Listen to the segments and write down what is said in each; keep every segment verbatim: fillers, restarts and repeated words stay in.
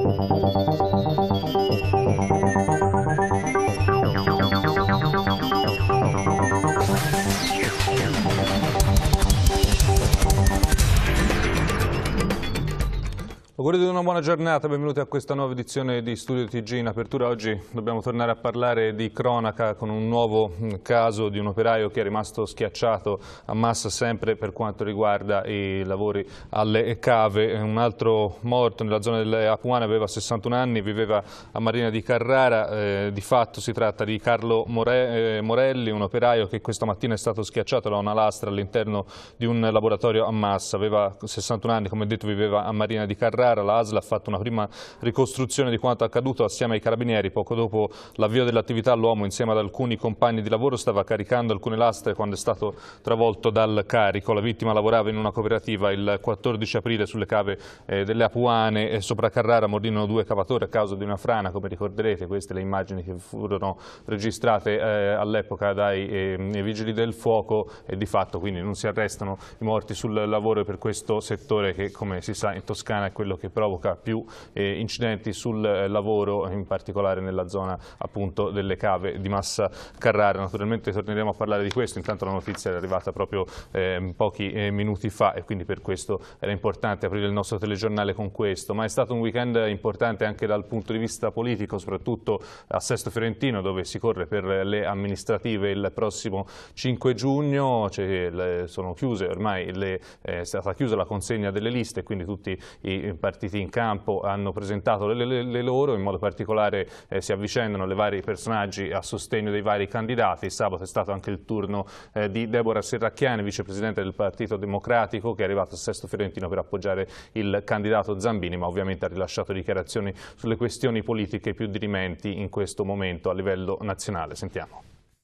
Auguri di una buona giornata, benvenuti a questa nuova edizione di Studio T G. In apertura oggi dobbiamo tornare a parlare di cronaca con un nuovo caso di un operaio che è rimasto schiacciato a Massa sempre per quanto riguarda i lavori alle cave. Un altro morto nella zona delle Apuane, aveva sessantuno anni, viveva a Marina di Carrara. Eh, di fatto si tratta di Carlo More- eh, Morelli, un operaio che questa mattina è stato schiacciato da una lastra all'interno di un laboratorio a Massa. Aveva sessantuno anni, come detto, viveva a Marina di Carrara. La A S L ha fatto una prima ricostruzione di quanto accaduto assieme ai carabinieri. Poco dopo l'avvio dell'attività l'uomo insieme ad alcuni compagni di lavoro stava caricando alcune lastre quando è stato travolto dal carico. La vittima lavorava in una cooperativa. Il quattordici aprile sulle cave eh, delle Apuane e sopra Carrara morirono due cavatori a causa di una frana, come ricorderete. Queste le immagini che furono registrate eh, all'epoca dai eh, vigili del fuoco, e di fatto quindi non si arrestano i morti sul lavoro per questo settore che, come si sa, in Toscana è quello che provoca più eh, incidenti sul eh, lavoro, in particolare nella zona appunto delle cave di Massa Carrara. Naturalmente torneremo a parlare di questo, intanto la notizia è arrivata proprio eh, pochi eh, minuti fa e quindi per questo era importante aprire il nostro telegiornale con questo. Ma è stato un weekend importante anche dal punto di vista politico, soprattutto a Sesto Fiorentino, dove si corre per le amministrative il prossimo cinque giugno. Cioè, le, sono chiuse ormai, le, eh, è stata chiusa la consegna delle liste, quindi tutti i partiti in campo hanno presentato le, le, le loro, in modo particolare eh, si avvicendano le vari personaggi a sostegno dei vari candidati. Sabato è stato anche il turno eh, di Deborah Serracchiani, vicepresidente del Partito Democratico, che è arrivato a Sesto Fiorentino per appoggiare il candidato Zambini, ma ovviamente ha rilasciato dichiarazioni sulle questioni politiche più dirimenti in questo momento a livello nazionale. Sentiamo.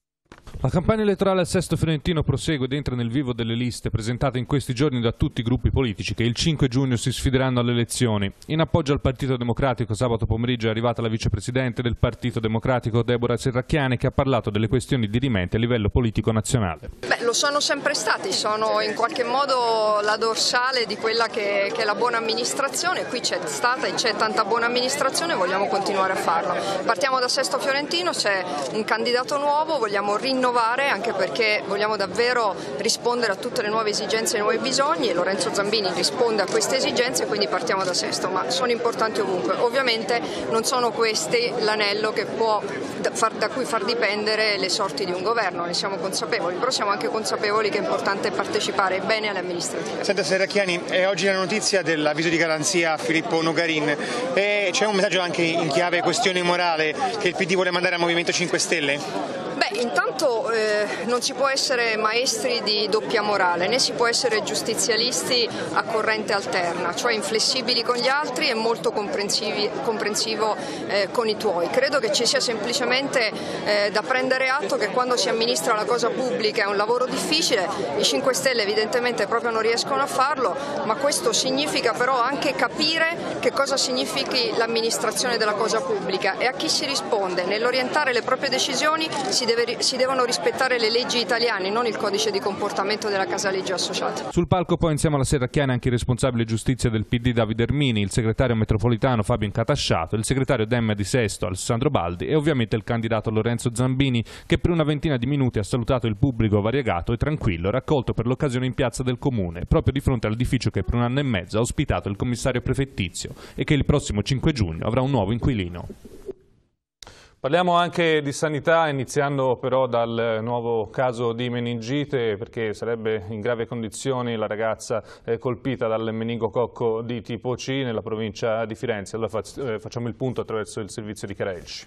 La campagna elettorale al Sesto Fiorentino prosegue ed entra nel vivo delle liste presentate in questi giorni da tutti i gruppi politici che il cinque giugno si sfideranno alle elezioni. In appoggio al Partito Democratico sabato pomeriggio è arrivata la vicepresidente del Partito Democratico Deborah Serracchiani, che ha parlato delle questioni dirimenti a livello politico nazionale. Beh, lo sono sempre stati, sono in qualche modo la dorsale di quella che, che è la buona amministrazione. Qui c'è stata e c'è tanta buona amministrazione, vogliamo continuare a farlo. Partiamo da Sesto Fiorentino, c'è un candidato nuovo, vogliamo rinnovare anche perché vogliamo davvero rispondere a tutte le nuove esigenze e ai nuovi bisogni, e Lorenzo Zambini risponde a queste esigenze, quindi partiamo da Sesto, ma sono importanti ovunque. Ovviamente non sono questi l'anello che può, da, far, da cui far dipendere le sorti di un governo, ne siamo consapevoli, però siamo anche consapevoli che è importante partecipare bene alle amministrative. Senta Serracchiani, è oggi la notizia dell'avviso di garanzia a Filippo Nogarin, e c'è un messaggio anche in chiave questione morale che il P D vuole mandare al Movimento cinque Stelle? Beh, intanto eh, non si può essere maestri di doppia morale, né si può essere giustizialisti a corrente alterna, cioè inflessibili con gli altri e molto comprensivo eh, con i tuoi. Credo che ci sia semplicemente eh, da prendere atto che quando si amministra la cosa pubblica è un lavoro difficile. I cinque Stelle evidentemente proprio non riescono a farlo, ma questo significa però anche capire che cosa significhi l'amministrazione della cosa pubblica e a chi si risponde. Nell'orientare le proprie decisioni si Deve, si devono rispettare le leggi italiane, non il codice di comportamento della Casaleggio Associati. Sul palco poi insieme alla Serracchiani anche il responsabile giustizia del P D Davide Ermini, il segretario metropolitano Fabio Incatasciato, il segretario Dem di Sesto Alessandro Baldi e ovviamente il candidato Lorenzo Zambini, che per una ventina di minuti ha salutato il pubblico variegato e tranquillo raccolto per l'occasione in piazza del Comune, proprio di fronte all'edificio che per un anno e mezzo ha ospitato il commissario prefettizio e che il prossimo cinque giugno avrà un nuovo inquilino. Parliamo anche di sanità, iniziando però dal nuovo caso di meningite, perché sarebbe in grave condizioni la ragazza colpita dal meningococco di tipo C nella provincia di Firenze. Allora facciamo il punto attraverso il servizio di Careggi.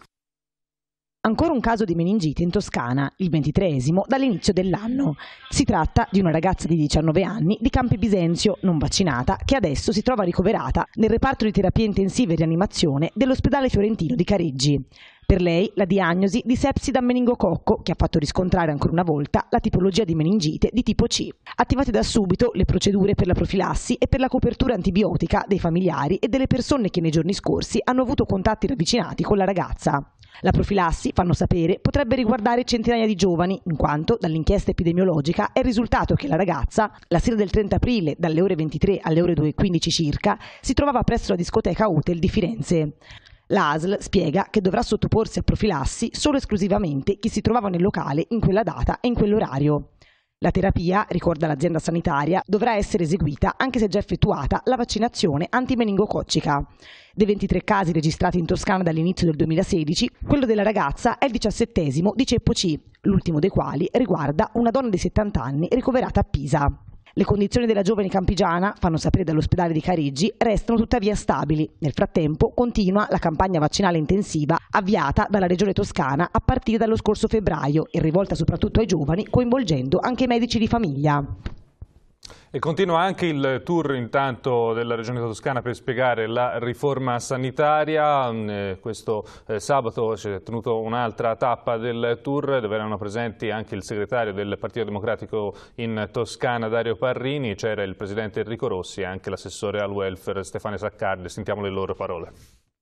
Ancora un caso di meningite in Toscana, il ventitreesimo dall'inizio dell'anno. Si tratta di una ragazza di diciannove anni di Campi Bisenzio, non vaccinata, che adesso si trova ricoverata nel reparto di terapia intensiva e rianimazione dell'ospedale fiorentino di Careggi. Per lei la diagnosi di sepsi da meningococco, che ha fatto riscontrare ancora una volta la tipologia di meningite di tipo C. Attivate da subito le procedure per la profilassi e per la copertura antibiotica dei familiari e delle persone che nei giorni scorsi hanno avuto contatti ravvicinati con la ragazza. La profilassi, fanno sapere, potrebbe riguardare centinaia di giovani, in quanto dall'inchiesta epidemiologica è il risultato che la ragazza, la sera del trenta aprile, dalle ore ventitré alle ore due e quindici circa, si trovava presso la discoteca Hotel di Firenze. L'A S L spiega che dovrà sottoporsi a profilassi solo e esclusivamente chi si trovava nel locale in quella data e in quell'orario. La terapia, ricorda l'azienda sanitaria, dovrà essere eseguita anche se già effettuata la vaccinazione antimeningococcica. Dei ventitré casi registrati in Toscana dall'inizio del duemilasedici, quello della ragazza è il diciassettesimo di ceppo C, l'ultimo dei quali riguarda una donna di settanta anni ricoverata a Pisa. Le condizioni della giovane campigiana, fanno sapere dall'ospedale di Careggi, restano tuttavia stabili. Nel frattempo continua la campagna vaccinale intensiva avviata dalla Regione Toscana a partire dallo scorso febbraio e rivolta soprattutto ai giovani, coinvolgendo anche i medici di famiglia. E continua anche il tour intanto della Regione Toscana per spiegare la riforma sanitaria. Eh, questo eh, sabato si è tenuto un'altra tappa del tour dove erano presenti anche il segretario del Partito Democratico in Toscana Dario Parrini, c'era il presidente Enrico Rossi e anche l'assessore al welfare Stefano Saccardi. Sentiamo le loro parole.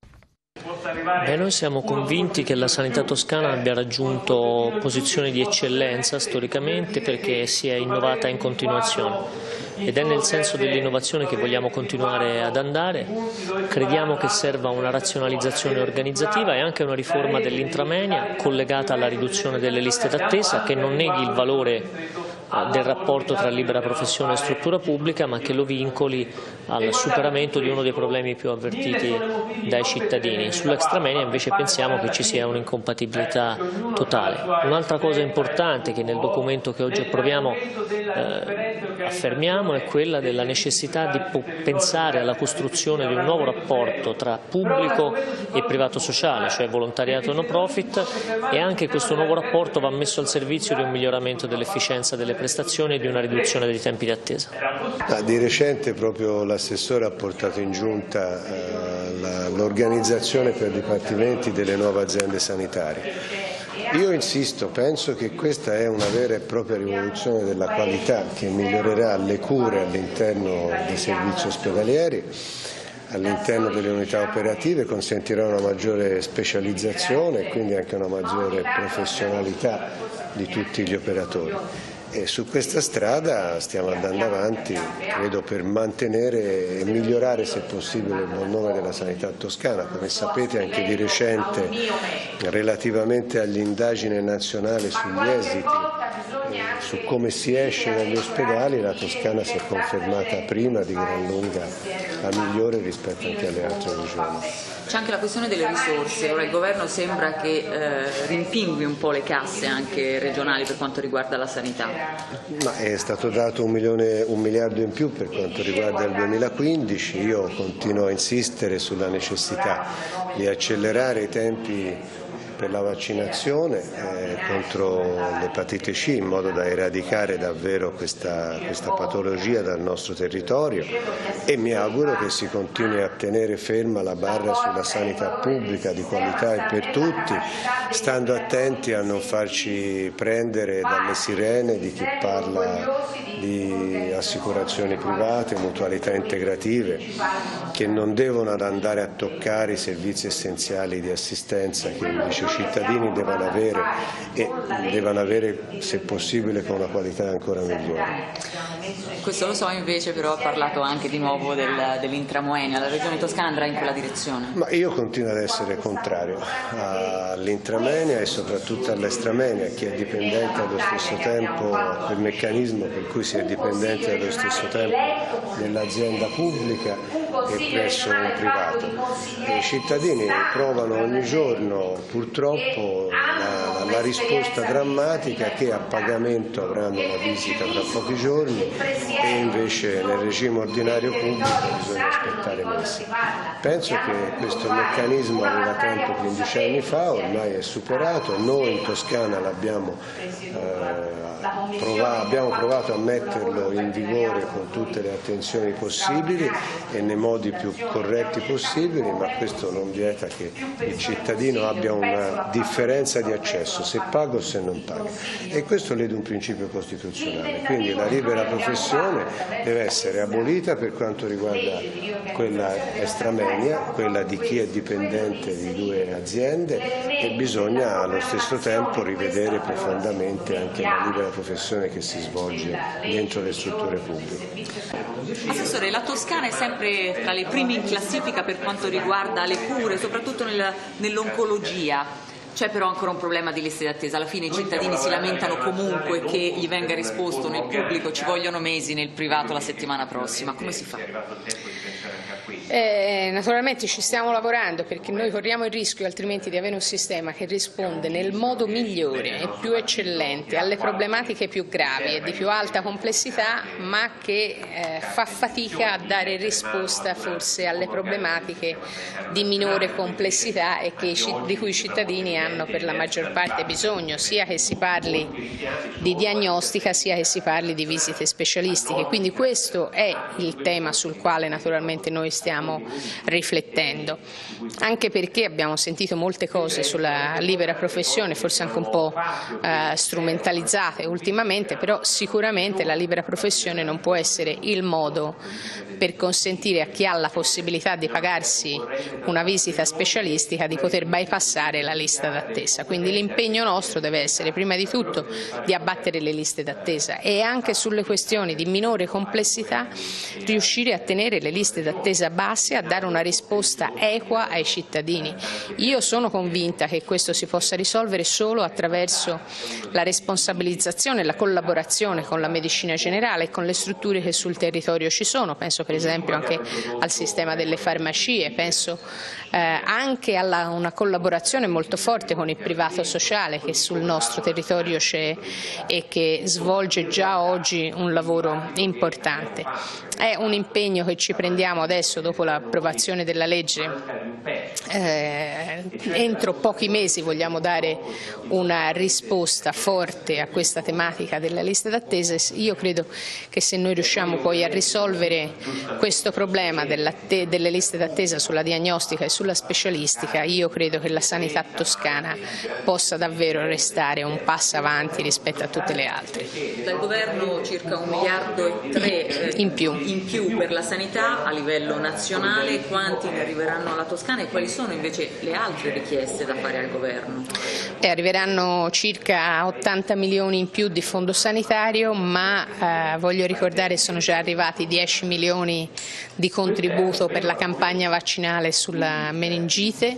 Beh, noi siamo convinti che la sanità toscana abbia raggiunto posizioni di eccellenza storicamente perché si è innovata in continuazione ed è nel senso dell'innovazione che vogliamo continuare ad andare. Crediamo che serva una razionalizzazione organizzativa e anche una riforma dell'intramoenia collegata alla riduzione delle liste d'attesa che non neghi il valore del rapporto tra libera professione e struttura pubblica, ma che lo vincoli al superamento di uno dei problemi più avvertiti dai cittadini. Sull'extramoenia invece pensiamo che ci sia un'incompatibilità totale. Un'altra cosa importante che nel documento che oggi approviamo eh, affermiamo è quella della necessità di pensare alla costruzione di un nuovo rapporto tra pubblico e privato sociale, cioè volontariato e no profit, e anche questo nuovo rapporto va messo al servizio di un miglioramento dell'efficienza delle prestazioni e di una riduzione dei tempi di attesa. Ah, di recente proprio l'assessore ha portato in giunta eh, l'organizzazione per dipartimenti delle nuove aziende sanitarie. Io insisto, penso che questa è una vera e propria rivoluzione della qualità che migliorerà le cure all'interno dei servizi ospedalieri, all'interno delle unità operative, consentirà una maggiore specializzazione e quindi anche una maggiore professionalità di tutti gli operatori. E su questa strada stiamo andando avanti, credo, per mantenere e migliorare se possibile il buon nome della sanità toscana. Come sapete anche di recente, relativamente agli indagini nazionali sugli esiti, su come si esce dagli ospedali, la Toscana si è confermata prima di gran lunga la migliore rispetto anche alle altre regioni. C'è anche la questione delle risorse, ora il governo sembra che eh, rimpingui un po' le casse anche regionali per quanto riguarda la sanità. Ma è stato dato un, milione, un miliardo in più per quanto riguarda il duemilaquindici, io continuo a insistere sulla necessità di accelerare i tempi per la vaccinazione eh, contro l'epatite C in modo da eradicare davvero questa, questa patologia dal nostro territorio e mi auguro che si continui a tenere ferma la barra sulla sanità pubblica di qualità e per tutti, stando attenti a non farci prendere dalle sirene di chi parla di assicurazioni private, mutualità integrative che non devono andare a toccare i servizi essenziali di assistenza che invece i cittadini devono avere e devono avere se possibile con una qualità ancora migliore. Questo lo so, invece però ha parlato anche di nuovo del, dell'intramoenia, la Regione Toscana andrà in quella direzione? Ma io continuo ad essere contrario all'intramoenia e soprattutto all'estramoenia, chi è dipendente allo stesso tempo, quel meccanismo per cui si è dipendente allo stesso tempo nell'azienda pubblica e presso un privato. I cittadini provano ogni giorno purtroppo la, la risposta drammatica che a pagamento avranno la visita tra pochi giorni e invece nel regime ordinario pubblico bisogna aspettare mesi. Penso che questo meccanismo aveva tempo quindici anni fa, ormai è superato, noi in Toscana l'abbiamo eh, Prova, abbiamo provato a metterlo in vigore con tutte le attenzioni possibili e nei modi più corretti possibili, ma questo non vieta che il cittadino abbia una differenza di accesso. diverso se paga o se non paga, e questo lede un principio costituzionale. Quindi la libera professione deve essere abolita per quanto riguarda quella extramoenia, quella di chi è dipendente di due aziende, e bisogna allo stesso tempo rivedere profondamente anche la libera professione che si svolge dentro le strutture pubbliche. Assessore, la Toscana è sempre tra le prime in classifica per quanto riguarda le cure, soprattutto nel, nell'oncologia. C'è però ancora un problema di liste d'attesa, alla fine i cittadini si lamentano comunque che gli venga risposto nel pubblico, ci vogliono mesi, nel privato la settimana prossima, come si fa? Eh, naturalmente ci stiamo lavorando, perché noi corriamo il rischio altrimenti di avere un sistema che risponde nel modo migliore e più eccellente alle problematiche più gravi e di più alta complessità, ma che eh, fa fatica a dare risposta forse alle problematiche di minore complessità e che, di cui i cittadini hanno per la maggior parte bisogno, sia che si parli di diagnostica sia che si parli di visite specialistiche. Quindi questo è il tema sul quale naturalmente noi stiamo riflettendo, anche perché abbiamo sentito molte cose sulla libera professione, forse anche un po' eh, strumentalizzate ultimamente, però sicuramente la libera professione non può essere il modo per consentire a chi ha la possibilità di pagarsi una visita specialistica di poter bypassare la lista d'attesa. Quindi l'impegno nostro deve essere prima di tutto di abbattere le liste d'attesa e anche sulle questioni di minore complessità riuscire a tenere le liste d'attesa basse, a dare una risposta equa ai cittadini. Io sono convinta che questo si possa risolvere solo attraverso la responsabilizzazione e la collaborazione con la medicina generale e con le strutture che sul territorio ci sono. Penso per esempio anche al sistema delle farmacie, penso eh, anche a una collaborazione molto forte con il privato sociale che sul nostro territorio c'è e che svolge già oggi un lavoro importante. È un impegno che ci prendiamo adesso dopo l'approvazione della legge, eh, entro pochi mesi vogliamo dare una risposta forte a questa tematica della lista d'attesa. Io credo che se noi riusciamo poi a risolvere questo problema delle liste d'attesa sulla diagnostica e sulla specialistica, io credo che la sanità toscana possa davvero restare un passo avanti rispetto a tutte le altre. Dal governo circa un miliardo e tre eh, in più. in più per la sanità a livello nazionale, quanti ne arriveranno alla Toscana e quali sono invece le altre richieste da fare al governo? Eh, arriveranno circa ottanta milioni in più di fondo sanitario, ma eh, voglio ricordare sono già arrivati dieci milioni di contributo per la campagna vaccinale sulla meningite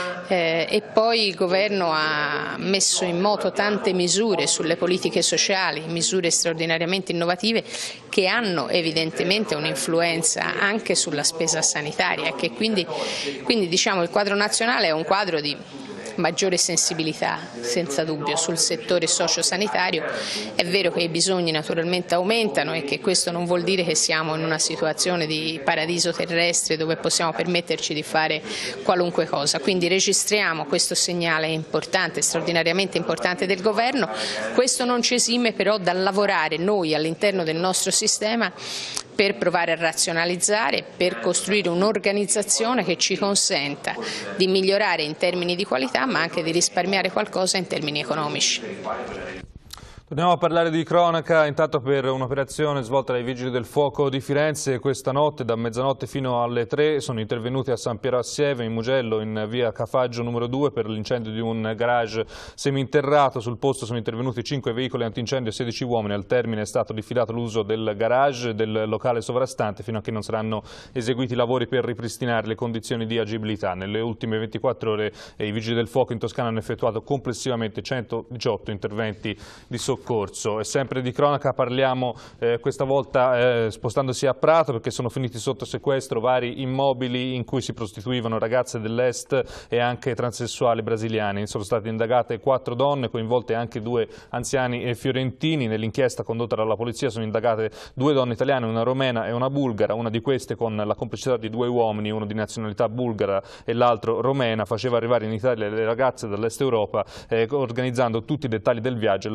eh, e poi il governo ha messo in moto tante misure sulle politiche sociali, misure straordinariamente innovative che hanno evidentemente un'influenza anche sulla spesa sanitaria e che quindi, quindi diciamo il quadro nazionale è un quadro di maggiore sensibilità senza dubbio sul settore sociosanitario. È vero che i bisogni naturalmente aumentano e che questo non vuol dire che siamo in una situazione di paradiso terrestre dove possiamo permetterci di fare qualunque cosa, quindi registriamo questo segnale importante, straordinariamente importante del governo. Questo non ci esime però dal lavorare noi all'interno del nostro sistema per provare a razionalizzare, per costruire un'organizzazione che ci consenta di migliorare in termini di qualità ma anche di risparmiare qualcosa in termini economici. Torniamo a parlare di cronaca, intanto per un'operazione svolta dai Vigili del Fuoco di Firenze. Questa notte, da mezzanotte fino alle tre, sono intervenuti a San Piero Assieve, in Mugello, in via Cafaggio numero due, per l'incendio di un garage seminterrato. Sul posto sono intervenuti cinque veicoli antincendio e sedici uomini. Al termine è stato diffidato l'uso del garage e del locale sovrastante fino a che non saranno eseguiti i lavori per ripristinare le condizioni di agibilità. Nelle ultime ventiquattro ore i Vigili del Fuoco in Toscana hanno effettuato complessivamente centodiciotto interventi di soccorso. Corso. E sempre di cronaca parliamo eh, questa volta eh, spostandosi a Prato, perché sono finiti sotto sequestro vari immobili in cui si prostituivano ragazze dell'est e anche transessuali brasiliani. Sono state indagate quattro donne, coinvolte anche due anziani e fiorentini. Nell'inchiesta condotta dalla polizia sono indagate due donne italiane, una romena e una bulgara. Una di queste, con la complicità di due uomini, uno di nazionalità bulgara e l'altro romena, faceva arrivare in Italia le ragazze dall'est Europa eh, organizzando tutti i dettagli del viaggio e l'avvio alla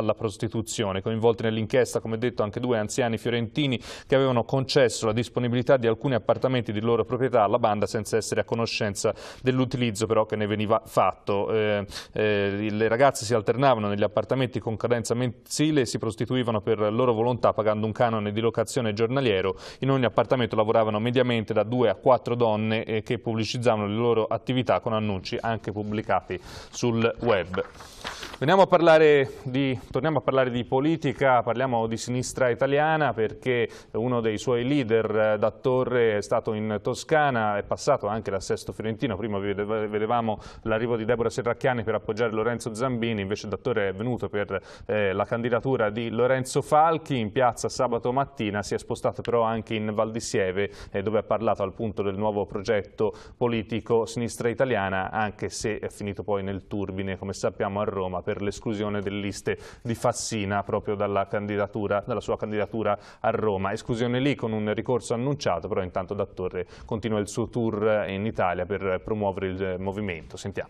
alla prostituzione. Coinvolti nell'inchiesta, come detto, anche due anziani fiorentini che avevano concesso la disponibilità di alcuni appartamenti di loro proprietà alla banda senza essere a conoscenza dell'utilizzo però che ne veniva fatto. Eh, eh, le ragazze si alternavano negli appartamenti con cadenza mensile e si prostituivano per loro volontà pagando un canone di locazione giornaliero. In ogni appartamento lavoravano mediamente da due a quattro donne eh, che pubblicizzavano le loro attività con annunci anche pubblicati sul web. Veniamo a parlare di, torniamo a parlare di politica, parliamo di Sinistra Italiana perché uno dei suoi leader, Dattore, è stato in Toscana, è passato anche da Sesto Fiorentino. Prima vedevamo l'arrivo di Deborah Serracchiani per appoggiare Lorenzo Zambini, invece Dattore è venuto per eh, la candidatura di Lorenzo Falchi in piazza sabato mattina, si è spostato però anche in Val di Sieve eh, dove ha parlato al punto del nuovo progetto politico Sinistra Italiana, anche se è finito poi nel turbine, come sappiamo, a Roma per l'esclusione delle liste di Fassina proprio dalla, candidatura, dalla sua candidatura a Roma. Esclusione lì con un ricorso annunciato, però intanto Dattore continua il suo tour in Italia per promuovere il movimento. Sentiamo.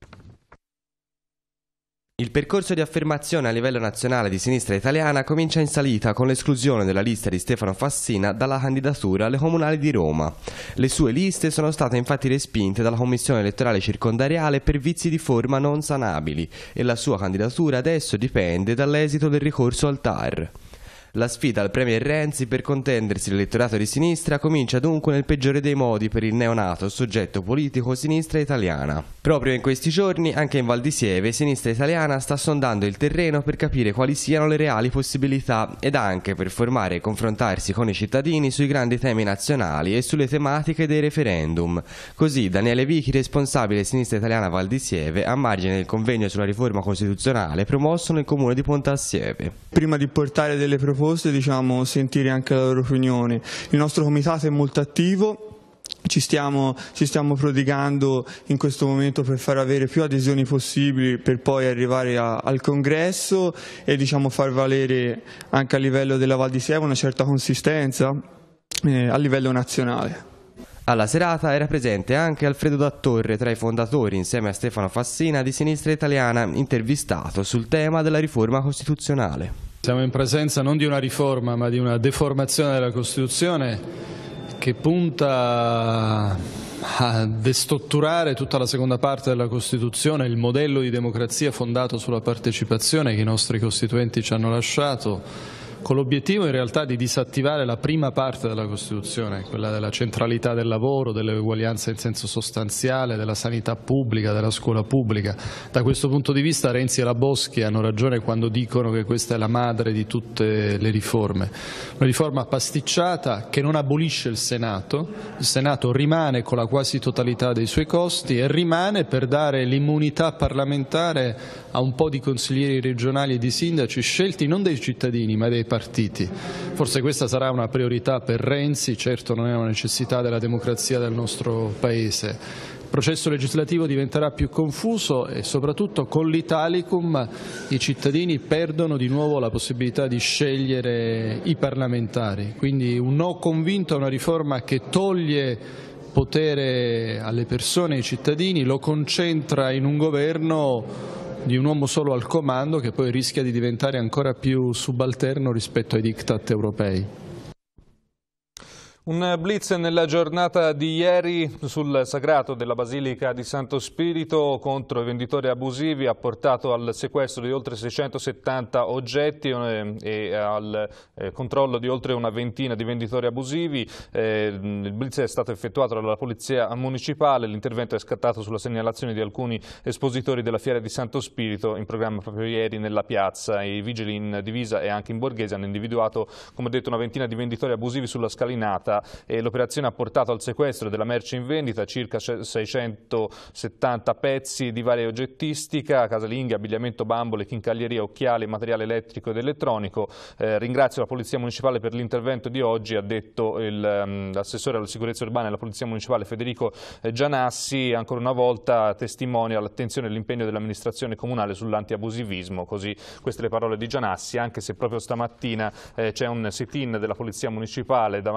Il percorso di affermazione a livello nazionale di Sinistra Italiana comincia in salita con l'esclusione della lista di Stefano Fassina dalla candidatura alle comunali di Roma. Le sue liste sono state infatti respinte dalla Commissione elettorale circondariale per vizi di forma non sanabili e la sua candidatura adesso dipende dall'esito del ricorso al T A R. La sfida al premier Renzi per contendersi l'elettorato di sinistra comincia dunque nel peggiore dei modi per il neonato soggetto politico Sinistra Italiana. Proprio in questi giorni, anche in Val di Sieve, Sinistra Italiana sta sondando il terreno per capire quali siano le reali possibilità ed anche per formare e confrontarsi con i cittadini sui grandi temi nazionali e sulle tematiche dei referendum. Così Daniele Vichi, responsabile Sinistra Italiana Val di Sieve, a margine del convegno sulla riforma costituzionale promosso nel comune di Pontassieve. Prima di portare delle proposte diciamo sentire anche la loro opinione. Il nostro comitato è molto attivo, ci stiamo, ci stiamo prodigando in questo momento per far avere più adesioni possibili per poi arrivare a, al congresso e diciamo far valere anche a livello della Val di Sieve una certa consistenza eh, a livello nazionale. Alla serata era presente anche Alfredo Dattore, tra i fondatori insieme a Stefano Fassina di Sinistra Italiana, intervistato sul tema della riforma costituzionale. Siamo in presenza non di una riforma ma di una deformazione della Costituzione che punta a destrutturare tutta la seconda parte della Costituzione, il modello di democrazia fondato sulla partecipazione che i nostri costituenti ci hanno lasciato, con l'obiettivo in realtà di disattivare la prima parte della Costituzione, quella della centralità del lavoro, dell'uguaglianza in senso sostanziale, della sanità pubblica, della scuola pubblica. Da questo punto di vista Renzi e la Boschi hanno ragione quando dicono che questa è la madre di tutte le riforme. Una riforma pasticciata che non abolisce il Senato, il Senato rimane con la quasi totalità dei suoi costi e rimane per dare l'immunità parlamentare a un po' di consiglieri regionali e di sindaci scelti non dai cittadini ma dai partiti. Forse questa sarà una priorità per Renzi, certo non è una necessità della democrazia del nostro Paese. Il processo legislativo diventerà più confuso e soprattutto con l'Italicum i cittadini perdono di nuovo la possibilità di scegliere i parlamentari. Quindi un no convinto a una riforma che toglie potere alle persone e ai cittadini, lo concentra in un governo di un uomo solo al comando che poi rischia di diventare ancora più subalterno rispetto ai diktat europei. Un blitz nella giornata di ieri sul sagrato della Basilica di Santo Spirito contro i venditori abusivi ha portato al sequestro di oltre seicentosettanta oggetti e al controllo di oltre una ventina di venditori abusivi. Il blitz è stato effettuato dalla Polizia Municipale, l'intervento è scattato sulla segnalazione di alcuni espositori della Fiera di Santo Spirito in programma proprio ieri nella piazza. I vigili in divisa e anche in borghese hanno individuato, come detto, una ventina di venditori abusivi sulla scalinata. E l'operazione ha portato al sequestro della merce in vendita, circa seicentosettanta pezzi di varia oggettistica, casalinghe, abbigliamento, bambole, chincaglieria, occhiali, materiale elettrico ed elettronico. Eh, ringrazio la Polizia Municipale per l'intervento di oggi, ha detto l'assessore alla sicurezza urbana della Polizia Municipale Federico Gianassi, ancora una volta testimonia l'attenzione e l'impegno dell'amministrazione comunale sull'antiabusivismo. Così queste le parole di Gianassi, anche se proprio stamattina eh, c'è un sit-in della Polizia Municipale davanti alla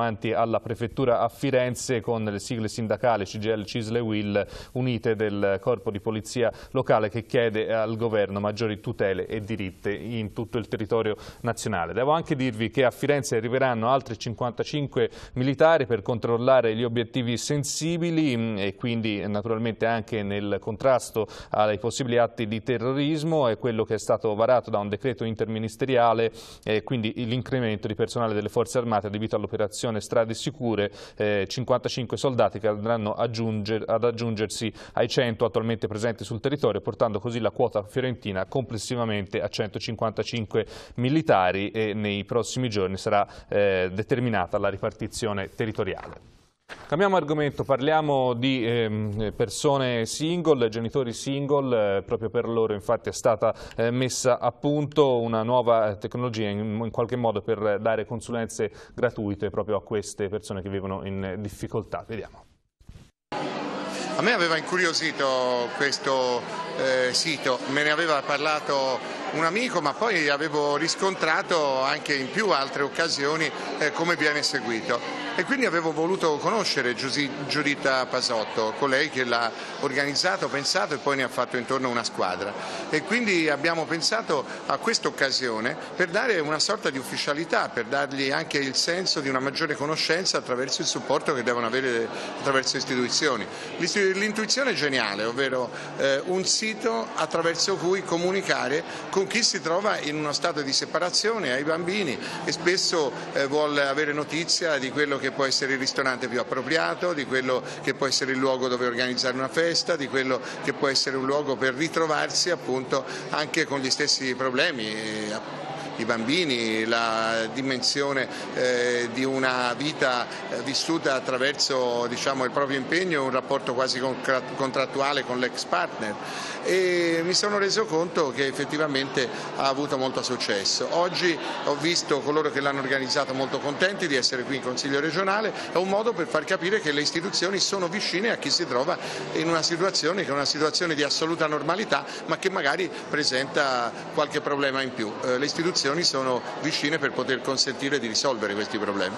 alla prefettura a Firenze con le sigle sindacali C G I L, C I S L e U I L unite del corpo di polizia locale, che chiede al governo maggiori tutele e diritti in tutto il territorio nazionale. Devo anche dirvi che a Firenze arriveranno altri cinquantacinque militari per controllare gli obiettivi sensibili e quindi naturalmente anche nel contrasto ai possibili atti di terrorismo. È quello che è stato varato da un decreto interministeriale, e quindi l'incremento di personale delle forze armate adibito all'operazione Strade Sicure, eh, cinquantacinque soldati che andranno aggiunger, ad aggiungersi ai cento attualmente presenti sul territorio, portando così la quota fiorentina complessivamente a centocinquantacinque militari, e nei prossimi giorni sarà eh, determinata la ripartizione territoriale. Cambiamo argomento, parliamo di eh, persone single, genitori single. Eh, proprio per loro infatti è stata eh, messa a punto una nuova tecnologia in, in qualche modo per dare consulenze gratuite proprio a queste persone che vivono in difficoltà. Vediamo. A me aveva incuriosito questo eh, sito, me ne aveva parlato un amico, ma poi avevo riscontrato anche in più altre occasioni eh, come viene seguito, e quindi avevo voluto conoscere Giuditta Pasotto, colei che l'ha organizzato, pensato e poi ne ha fatto intorno una squadra, e quindi abbiamo pensato a questa occasione per dare una sorta di ufficialità, per dargli anche il senso di una maggiore conoscenza attraverso il supporto che devono avere attraverso le istituzioni. L'intuizione è geniale, ovvero eh, un sito attraverso cui comunicare con chi si trova in uno stato di separazione, ai bambini, e spesso eh, vuole avere notizia di quello che può essere il ristorante più appropriato, di quello che può essere il luogo dove organizzare una festa, di quello che può essere un luogo per ritrovarsi appunto anche con gli stessi problemi. I bambini, la dimensione eh, di una vita eh, vissuta attraverso, diciamo, il proprio impegno, un rapporto quasi contrattuale con l'ex partner, e mi sono reso conto che effettivamente ha avuto molto successo. Oggi ho visto coloro che l'hanno organizzato molto contenti di essere qui in Consiglio regionale. È un modo per far capire che le istituzioni sono vicine a chi si trova in una situazione che è una situazione di assoluta normalità, ma che magari presenta qualche problema in più. Eh, le istituzioni sono vicine per poter consentire di risolvere questi problemi.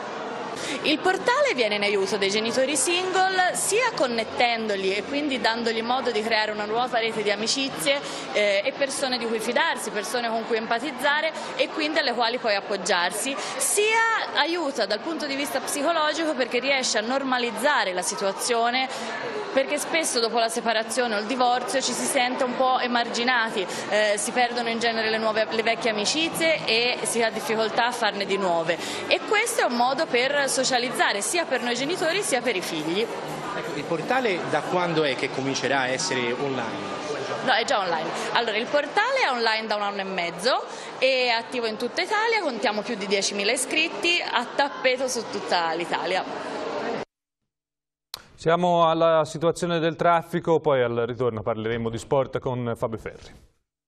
Il portale viene in aiuto dei genitori single, sia connettendoli e quindi dandogli modo di creare una nuova rete di amicizie eh, e persone di cui fidarsi, persone con cui empatizzare e quindi alle quali poi appoggiarsi, sia aiuta dal punto di vista psicologico perché riesce a normalizzare la situazione, perché spesso dopo la separazione o il divorzio ci si sente un po' emarginati, eh, si perdono in genere le, nuove, le vecchie amicizie e si ha difficoltà a farne di nuove, e questo è un modo per socializzare sia per noi genitori sia per i figli. Ecco, il portale da quando è che comincerà a essere online? No, è già online. Allora, il portale è online da un anno e mezzo, è attivo in tutta Italia, contiamo più di diecimila iscritti a tappeto su tutta l'Italia. Siamo alla situazione del traffico, poi al ritorno parleremo di sport con Fabio Ferri.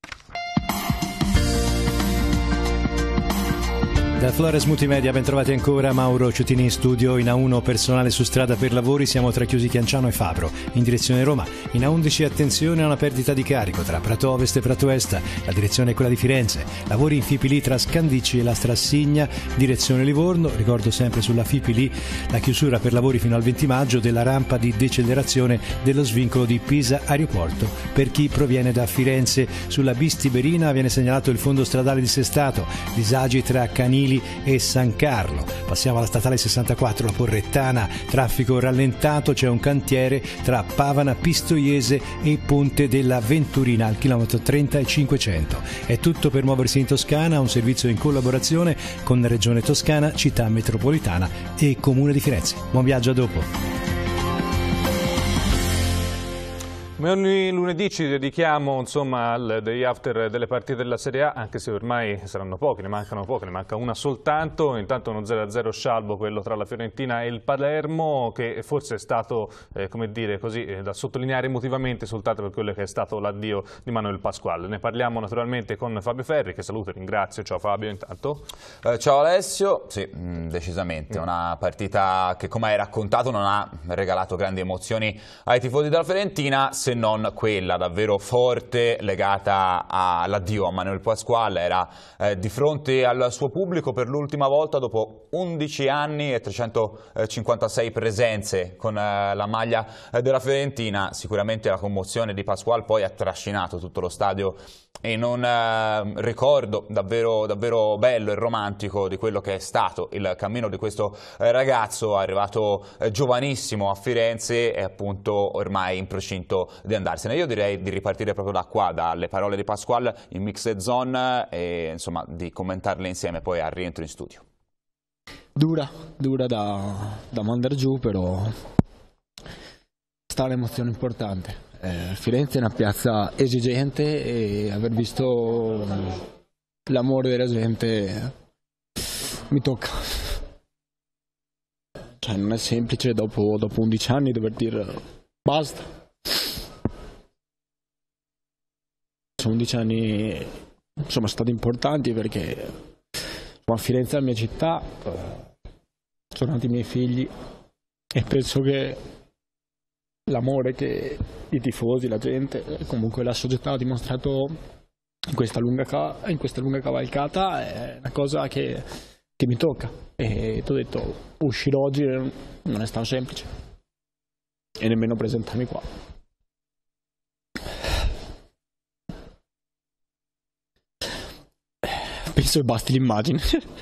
Da Flores Multimedia ben trovati ancora, Mauro Ciutini in studio. In A uno personale su strada per lavori, siamo tra Chiusi Chianciano e Fabro in direzione Roma. In A undici attenzione a una perdita di carico tra Prato Ovest e Prato Est, la direzione è quella di Firenze. Lavori in Fipili tra Scandicci e la Strassigna, direzione Livorno. Ricordo sempre sulla Fipili la chiusura per lavori fino al venti maggio della rampa di decelerazione dello svincolo di Pisa Aeroporto per chi proviene da Firenze. Sulla Bistiberina viene segnalato il fondo stradale dissestato, disagi tra Canili e San Carlo. Passiamo alla statale sessantaquattro, la Porrettana, traffico rallentato, c'è un cantiere tra Pavana Pistoiese e Ponte della Venturina al chilometro trenta e cinquecento. È tutto per muoversi in Toscana, un servizio in collaborazione con Regione Toscana, Città Metropolitana e Comune di Firenze. Buon viaggio, a dopo. Come ogni lunedì ci dedichiamo insomma al day after delle partite della Serie A, anche se ormai saranno poche, ne mancano poche, ne manca una soltanto. Intanto uno zero a zero scialbo, quello tra la Fiorentina e il Palermo, che forse è stato, eh, come dire così, eh, da sottolineare emotivamente soltanto per quello che è stato l'addio di Manuel Pasquale. Ne parliamo naturalmente con Fabio Ferri, che saluto e ringrazio. Ciao Fabio intanto. Eh, ciao Alessio, sì, mh, decisamente, mm. una partita che, come hai raccontato, non ha regalato grandi emozioni ai tifosi della Fiorentina, se se non quella davvero forte legata all'addio a Manuel Pascual. Era eh, di fronte al suo pubblico per l'ultima volta dopo undici anni e trecentocinquantasei presenze con eh, la maglia eh, della Fiorentina. Sicuramente la commozione di Pascual poi ha trascinato tutto lo stadio in un eh, ricordo davvero, davvero bello e romantico di quello che è stato il cammino di questo eh, ragazzo arrivato eh, giovanissimo a Firenze e appunto ormai in procinto di andarsene. Io direi di ripartire proprio da qua, dalle parole di Pascual in Mixed Zone e insomma di commentarle insieme poi al rientro in studio. Dura, dura da, da mandare giù, però sta un'emozione importante. Eh, Firenze è una piazza esigente e aver visto l'amore della gente mi tocca. Cioè, non è semplice dopo, dopo undici anni dover dire basta. Sono undici anni insomma stati importanti perché a Firenze è la mia città, sono nati i miei figli e penso che l'amore che i tifosi, la gente, comunque la società ha dimostrato in questa lunga, in questa lunga cavalcata è una cosa che, che mi tocca. E ti ho detto, uscire oggi non è stato semplice e nemmeno presentarmi qua. Penso che basti l'immagine.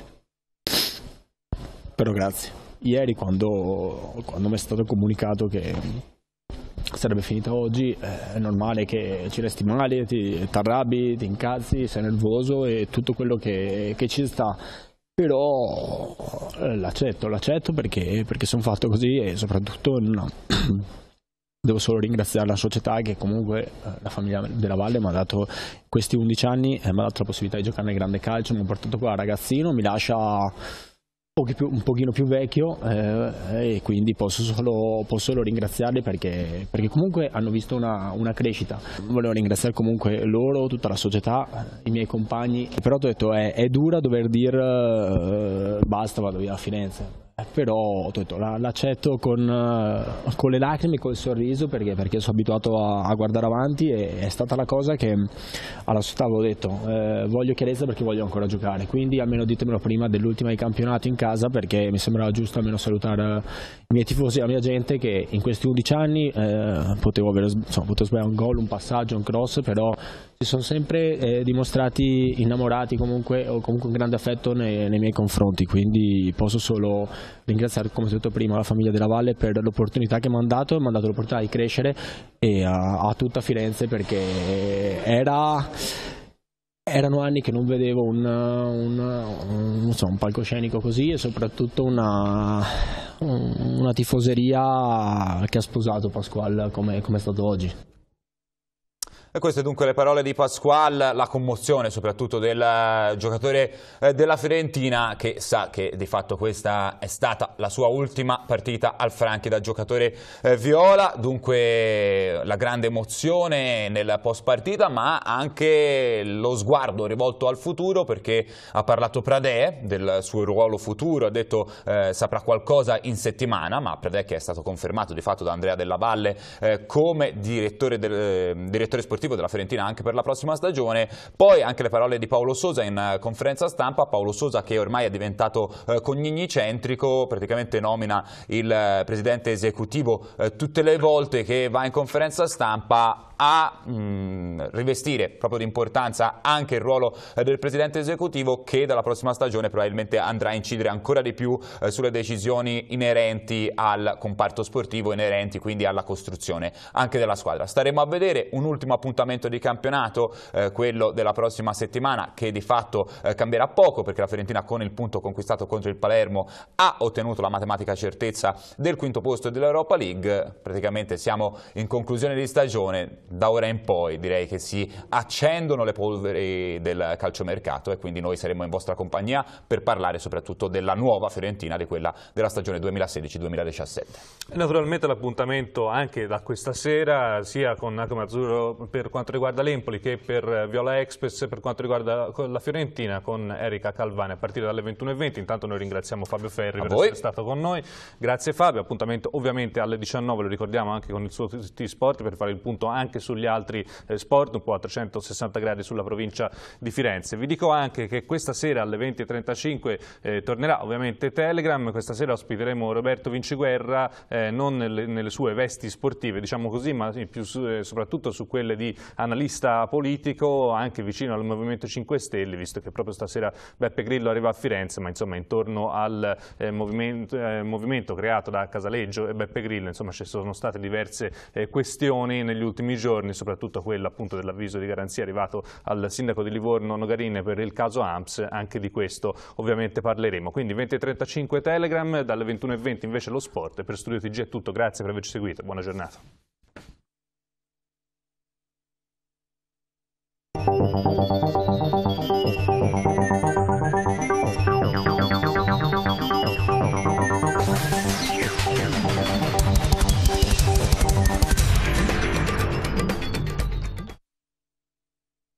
Però grazie. Ieri quando, quando mi è stato comunicato che sarebbe finita oggi, è normale che ci resti male, ti arrabbi, ti incazzi, sei nervoso e tutto quello che, che ci sta. Però l'accetto, l'accetto perché, perché sono fatto così e soprattutto no. Devo solo ringraziare la società che comunque la famiglia della Valle mi ha dato questi undici anni, eh, mi ha dato la possibilità di giocare nel grande calcio, mi ha portato qua ragazzino, mi lascia più, un pochino più vecchio eh, e quindi posso solo, posso solo ringraziarli perché, perché comunque hanno visto una, una crescita. Volevo ringraziare comunque loro, tutta la società, i miei compagni, però ho detto è, è dura dover dire eh, basta, vado via a Firenze. Però ho detto, l'accetto con, con le lacrime e col sorriso perché, perché sono abituato a, a guardare avanti e è stata la cosa che alla società avevo detto eh, voglio chiarezza perché voglio ancora giocare, quindi almeno ditemelo prima dell'ultima di campionato in casa perché mi sembrava giusto almeno salutare i miei tifosi e la mia gente che in questi undici anni eh, potevo, avere, insomma, potevo sbagliare un gol, un passaggio, un cross, però si sono sempre eh, dimostrati innamorati comunque o comunque un grande affetto nei, nei miei confronti, quindi posso solo ringraziare, come ho detto prima, la famiglia della Valle per l'opportunità che mi hanno dato, mi hanno dato l'opportunità di crescere e a, a tutta Firenze perché era, erano anni che non vedevo un, un, un, non so, un palcoscenico così e soprattutto una, una tifoseria che ha sposato Pascual come, come è stato oggi. E queste dunque le parole di Pascual, la commozione soprattutto del giocatore della Fiorentina che sa che di fatto questa è stata la sua ultima partita al Franchi da giocatore viola, dunque la grande emozione nel post partita ma anche lo sguardo rivolto al futuro perché ha parlato Pradè del suo ruolo futuro, ha detto eh, saprà qualcosa in settimana, ma Pradè che è stato confermato di fatto da Andrea Della Valle eh, come direttore, del, eh, direttore sportivo della Fiorentina anche per la prossima stagione. Poi anche le parole di Paolo Sosa in uh, conferenza stampa, Paolo Sosa che ormai è diventato uh, cognignicentrico, praticamente nomina il uh, presidente esecutivo uh, tutte le volte che va in conferenza stampa a mh, rivestire proprio di importanza anche il ruolo eh, del presidente esecutivo che dalla prossima stagione probabilmente andrà a incidere ancora di più eh, sulle decisioni inerenti al comparto sportivo, inerenti quindi alla costruzione anche della squadra. Staremo a vedere un ultimo appuntamento di campionato, eh, quello della prossima settimana che di fatto eh, cambierà poco perché la Fiorentina con il punto conquistato contro il Palermo ha ottenuto la matematica certezza del quinto posto dell'Europa League, praticamente siamo in conclusione di stagione. da ora in poi direi che si accendono le polveri del calciomercato e quindi noi saremo in vostra compagnia per parlare soprattutto della nuova Fiorentina, di quella della stagione duemilasedici duemiladiciassette. E naturalmente l'appuntamento anche da questa sera sia con Nacom Azzurro per quanto riguarda l'Empoli che per Viola Express per quanto riguarda la Fiorentina con Erika Calvani a partire dalle ventuno e venti. Intanto noi ringraziamo Fabio Ferri a per voi. essere stato con noi. Grazie Fabio, appuntamento ovviamente alle diciannove, lo ricordiamo anche con il suo T-Sport per fare il punto anche sugli altri eh, sport, un po' a trecentosessanta gradi sulla provincia di Firenze. Vi dico anche che questa sera alle venti e trentacinque eh, tornerà ovviamente Telegram, questa sera ospiteremo Roberto Vinciguerra, eh, non nelle, nelle sue vesti sportive diciamo così, ma più su, eh, soprattutto su quelle di analista politico, anche vicino al Movimento cinque Stelle, visto che proprio stasera Beppe Grillo arriva a Firenze, ma insomma intorno al eh, movimento, eh, movimento creato da Casaleggio e Beppe Grillo, insomma ci sono state diverse eh, questioni negli ultimi giorni, soprattutto quella appunto dell'avviso di garanzia arrivato al sindaco di Livorno Nogarin per il caso A M S, anche di questo ovviamente parleremo. Quindi venti e trentacinque Telegram, dalle ventuno e venti invece lo sport. Per Studio T G è tutto, grazie per averci seguito, buona giornata.